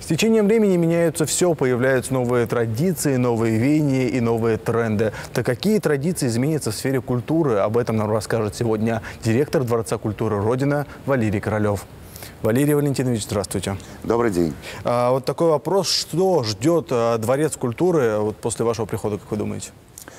С течением времени меняется все, появляются новые традиции, новые веяния и новые тренды. Так какие традиции изменятся в сфере культуры? Об этом нам расскажет сегодня директор Дворца культуры «Родина» Валерий Королев. Валерий Валентинович, здравствуйте. Добрый день. Вот такой вопрос. Что ждет Дворец культуры после вашего прихода, как вы думаете?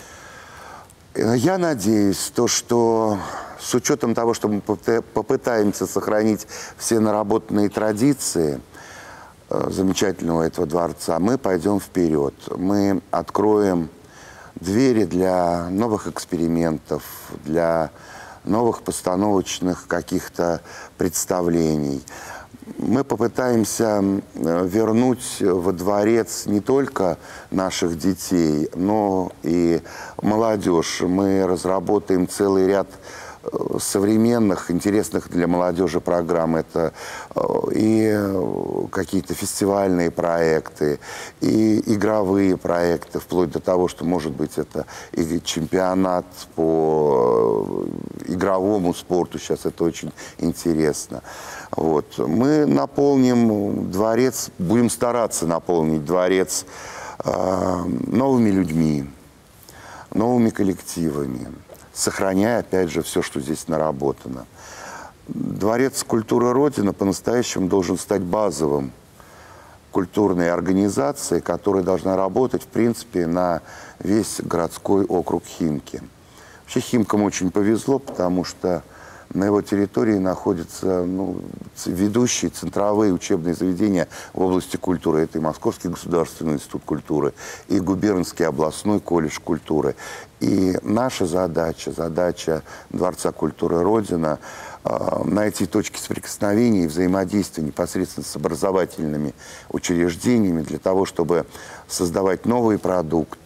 Я надеюсь, что с учетом того, что мы попытаемся сохранить все наработанные традиции замечательного этого дворца, мы пойдем вперед. Мы откроем двери для новых экспериментов, для новых постановочных каких-то представлений. Мы попытаемся вернуть во дворец не только наших детей, но и молодежь. Мы разработаем целый ряд современных, интересных для молодежи программ. Это и какие-то фестивальные проекты, и игровые проекты, вплоть до того, что, может быть, это и чемпионат по игровому спорту. Сейчас это очень интересно. Вот. Мы наполним дворец, будем стараться наполнить дворец новыми людьми, новыми коллективами, сохраняя, опять же, все, что здесь наработано. Дворец культуры Родина по-настоящему должен стать базовым культурной организацией, которая должна работать, в принципе, на весь городской округ Химки. Вообще Химкам очень повезло, потому что на его территории находятся ведущие центровые учебные заведения в области культуры. Это и Московский государственный институт культуры, и Губернский областной колледж культуры. И наша задача, задача Дворца культуры Родина, найти точки соприкосновения и взаимодействия непосредственно с образовательными учреждениями для того, чтобы создавать новый продукт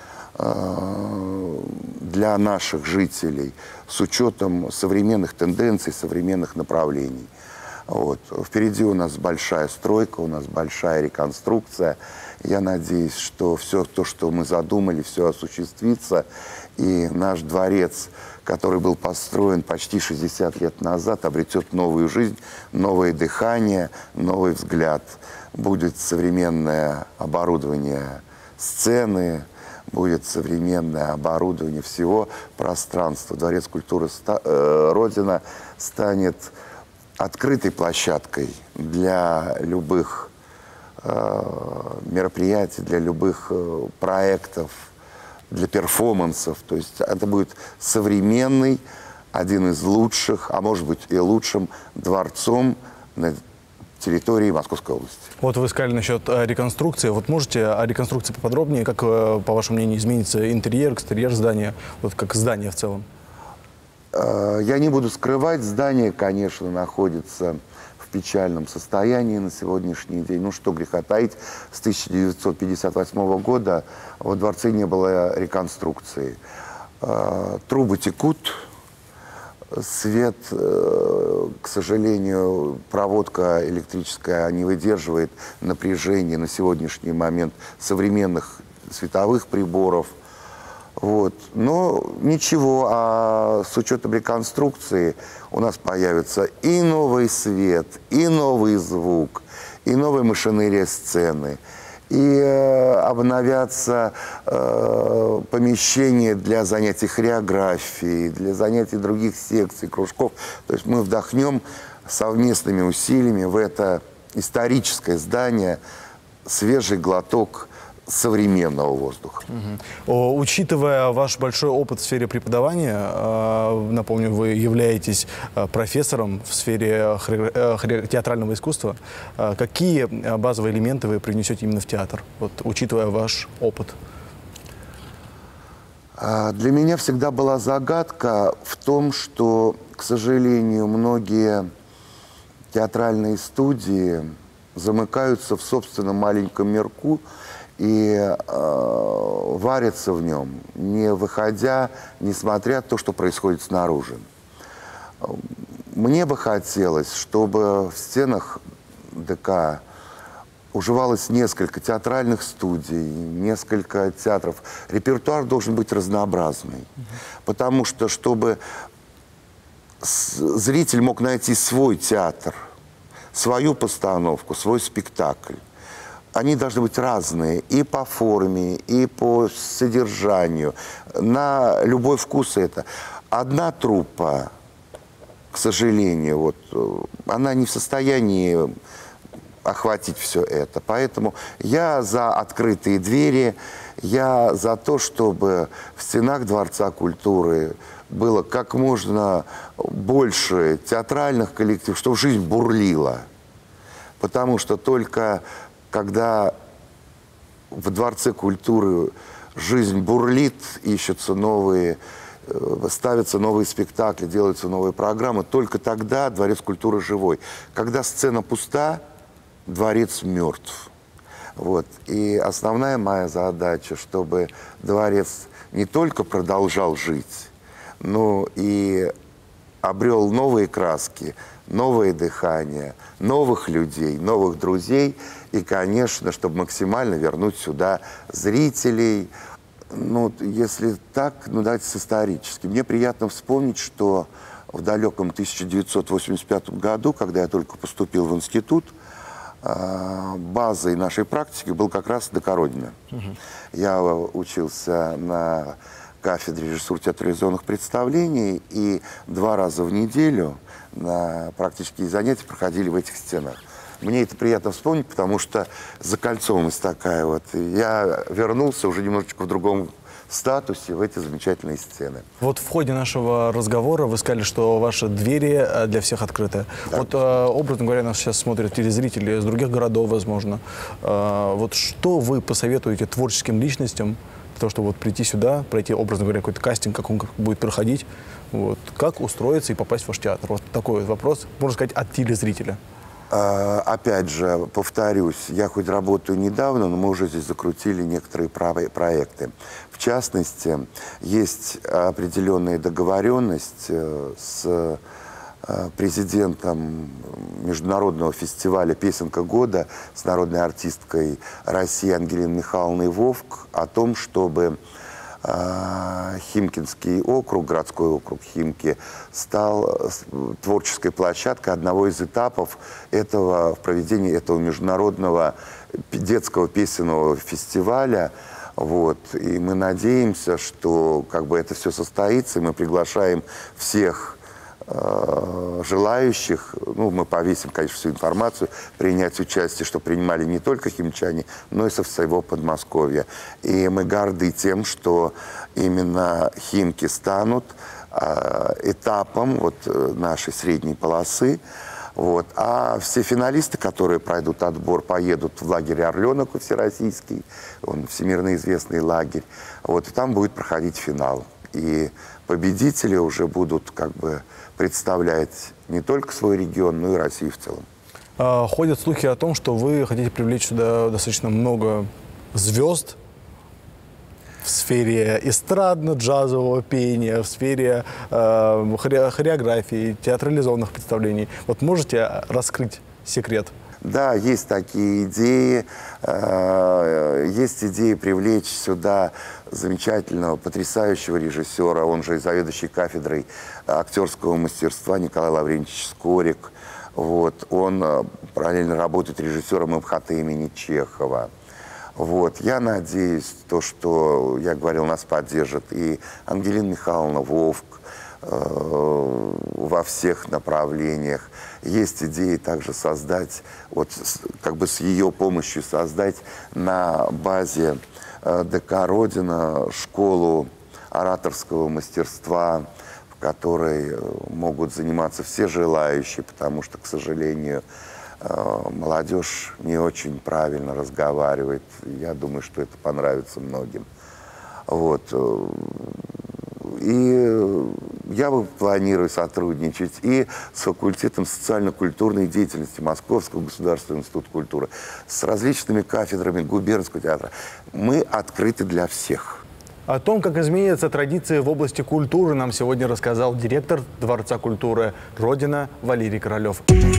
для наших жителей с учетом современных тенденций, современных направлений. Вот. Впереди у нас большая стройка, у нас большая реконструкция. Я надеюсь, что все то, что мы задумали, все осуществится. И наш дворец, который был построен почти 60 лет назад, обретет новую жизнь, новое дыхание, новый взгляд. Будет современное оборудование сцены, будет современное оборудование всего пространства. Дворец культуры Родина станет открытой площадкой для любых мероприятий, для любых проектов, для перформансов. То есть это будет современный, один из лучших, а может быть и лучшим дворцом на территории Московской области. Вот вы сказали насчет реконструкции. Вот можете о реконструкции поподробнее? Как, по вашему мнению, изменится интерьер, экстерьер здания, вот как здание в целом? Я не буду скрывать, здание, конечно, находится в печальном состоянии на сегодняшний день. Ну, что греха таить, с 1958 года во дворце не было реконструкции. Трубы текут, свет, к сожалению, проводка электрическая не выдерживает напряжения на сегодняшний момент современных световых приборов. Вот. Но ничего, а с учетом реконструкции у нас появится и новый свет, и новый звук, и новая машинерия сцены, и обновятся помещения для занятий хореографией, для занятий других секций, кружков. То есть мы вдохнем совместными усилиями в это историческое здание свежий глоток современного воздуха. Учитывая ваш большой опыт в сфере преподавания, напомню, вы являетесь профессором в сфере театрального искусства, какие базовые элементы вы привнесете именно в театр, вот, учитывая ваш опыт? Для меня всегда была загадка в том, что, к сожалению, многие театральные студии замыкаются в собственном маленьком мирку и варятся в нем, не выходя, не смотря то, что происходит снаружи. Мне бы хотелось, чтобы в стенах ДК уживалось несколько театральных студий, несколько театров. Репертуар должен быть разнообразный, потому что, чтобы зритель мог найти свой театр, свою постановку, свой спектакль, они должны быть разные и по форме, и по содержанию. На любой вкус это. Одна труппа, к сожалению, вот, она не в состоянии охватить все это. Поэтому я за открытые двери, я за то, чтобы в стенах Дворца культуры было как можно больше театральных коллективов, чтобы жизнь бурлила. Потому что только когда в Дворце культуры жизнь бурлит, ищутся новые, ставятся новые спектакли, делаются новые программы, только тогда Дворец культуры живой. Когда сцена пуста, дворец мертв. Вот. И основная моя задача, чтобы дворец не только продолжал жить, но и обрел новые краски, новое дыхание, новых людей, новых друзей. И, конечно, чтобы максимально вернуть сюда зрителей. Ну, если так, ну, давайте с исторически. Мне приятно вспомнить, что в далеком 1985 году, когда я только поступил в институт, базой нашей практики был как раз ДК «Родина». Я учился на кафедре режиссуры театрализованных представлений, и 2 раза в неделю на практические занятия проходили в этих стенах. Мне это приятно вспомнить, потому что закольцованность такая вот. Я вернулся уже немножечко в другом статусе в эти замечательные сцены. Вот в ходе нашего разговора вы сказали, что ваши двери для всех открыты. Да. Вот, образно говоря, нас сейчас смотрят телезрители из других городов, возможно. Вот что вы посоветуете творческим личностям для того, чтобы вот прийти сюда, пройти, образно говоря, какой-то кастинг, как он будет проходить? Вот, как устроиться и попасть в ваш театр? Вот такой вот вопрос, можно сказать, от телезрителя. Опять же, повторюсь, я хоть работаю недавно, но мы уже здесь закрутили некоторые проекты. В частности, есть определенная договоренность с президентом Международного фестиваля «Песенка года», с народной артисткой России Ангелиной Михайловной Вовк о том, чтобы Химкинский округ, городской округ Химки, стал творческой площадкой одного из этапов в проведении этого международного детского песенного фестиваля. Вот. И мы надеемся, что как бы это все состоится, и мы приглашаем всех желающих, ну, мы повесим, конечно, всю информацию, принять участие, что принимали не только химчане, но и со всего Подмосковья. И мы горды тем, что именно Химки станут этапом вот нашей средней полосы. Вот. А все финалисты, которые пройдут отбор, поедут в лагерь «Орленок» всероссийский, он всемирно известный лагерь. Вот. И там будет проходить финал. И победители уже будут как бы представлять не только свой регион, но и Россию в целом. Ходят слухи о том, что вы хотите привлечь сюда достаточно много звезд в сфере эстрадно-джазового пения, в сфере хореографии, театрализованных представлений. Вот можете раскрыть секрет? Да, есть такие идеи. Есть идеи привлечь сюда замечательного, потрясающего режиссера, он же и заведующий кафедрой актерского мастерства Николай Лаврентьевич Скорик. Вот. Он параллельно работает режиссером МХАТ имени Чехова. Вот. Я надеюсь, что, я говорил, нас поддержит и Ангелина Михайловна Вовк во всех направлениях. Есть идеи также создать, вот как бы с ее помощью создать на базе ДК «Родина» школу ораторского мастерства, в которой могут заниматься все желающие, потому что, к сожалению, молодежь не очень правильно разговаривает. Я думаю, что это понравится многим. Вот. И я планирую сотрудничать и с факультетом социально-культурной деятельности Московского государственного института культуры, с различными кафедрами губернского театра. Мы открыты для всех. О том, как изменятся традиции в области культуры, нам сегодня рассказал директор Дворца культуры «Родина» Валерий Королев.